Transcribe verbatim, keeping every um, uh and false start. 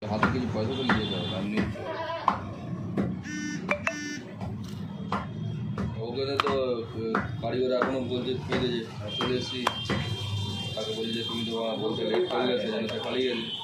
হাতে কিছু পয়সা তো নিয়ে যেতে হবে আপনি ওখানে তো কারিগর এখনো বলছে পেয়ে যে চলে এসেছি তাকে বলছি যে তুমি তো বলতে লেট করে গেছে যেন সে পালিয়ে গেছে